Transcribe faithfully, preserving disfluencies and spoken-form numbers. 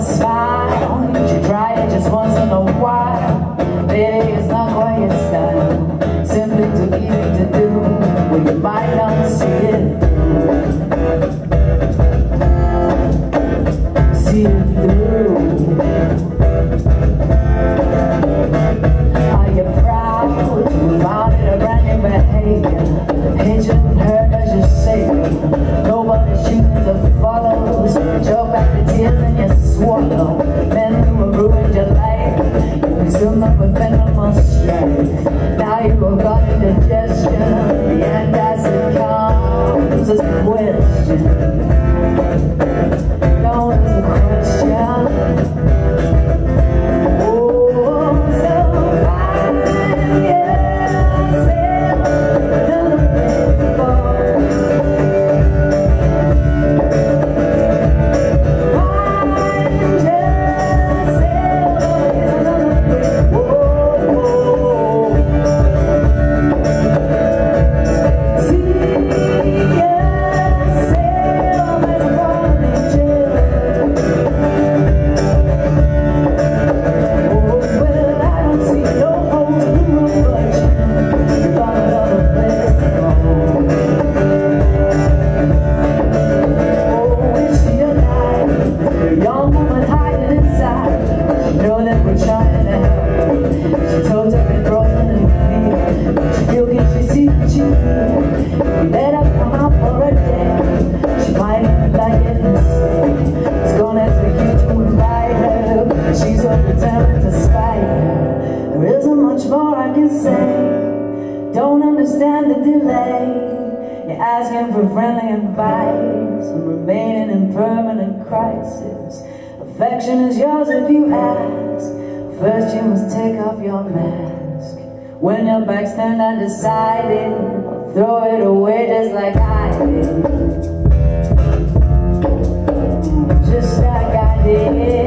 smile. You should try it just once in a while. Baby, it's not quite your style. Simply too easy to do when you might not see it. See it through. Are you proud to found it a brand new behavior? It shouldn't hurt as you say. Nobody's choosing to follow, so you choke back the tears and you swallow. Men who have ruined your life, you consume them with venomous strife. Now you have got indigestion, the antacid comes as a question. No, it's a question. Don't understand the delay. You're asking for friendly advice and remaining in permanent crisis. Affection is yours if you ask. First you must take off your mask. When your back's turned undecided, throw it away just like I did. Just like I did.